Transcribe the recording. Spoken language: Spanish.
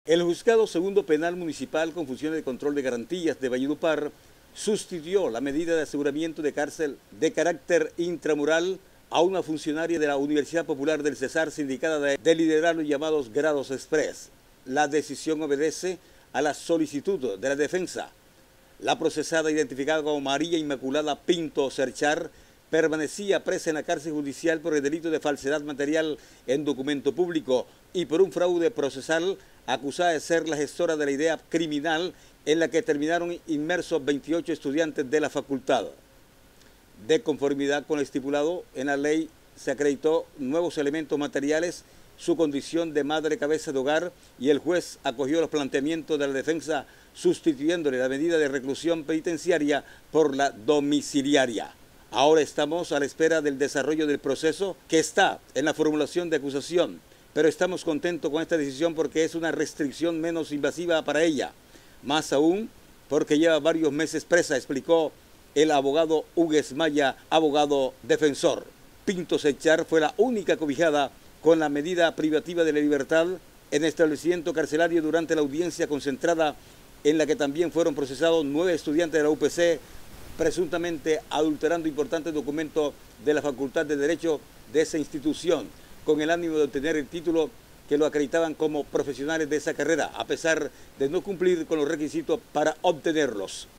El Juzgado Segundo Penal Municipal con funciones de control de garantías de Valledupar sustituyó la medida de aseguramiento de cárcel de carácter intramural a una funcionaria de la Universidad Popular del Cesar sindicada de liderar los llamados grados express. La decisión obedece a la solicitud de la defensa. La procesada, identificada como María Inmaculada Pinto Cerchar, permanecía presa en la cárcel judicial por el delito de falsedad material en documento público y por un fraude procesal, acusada de ser la gestora de la idea criminal en la que terminaron inmersos 28 estudiantes de la facultad. De conformidad con lo estipulado en la ley, se acreditó nuevos elementos materiales, su condición de madre cabeza de hogar, y el juez acogió los planteamientos de la defensa sustituyéndole la medida de reclusión penitenciaria por la domiciliaria. Ahora estamos a la espera del desarrollo del proceso que está en la formulación de acusación, pero estamos contentos con esta decisión porque es una restricción menos invasiva para ella. Más aún porque lleva varios meses presa, explicó el abogado Hugues Maya, abogado defensor. Pinto Cerchar fue la única cobijada con la medida privativa de la libertad en el establecimiento carcelario durante la audiencia concentrada en la que también fueron procesados 9 estudiantes de la UPC, presuntamente adulterando importantes documentos de la Facultad de Derecho de esa institución, con el ánimo de obtener el título que lo acreditaban como profesionales de esa carrera, a pesar de no cumplir con los requisitos para obtenerlos.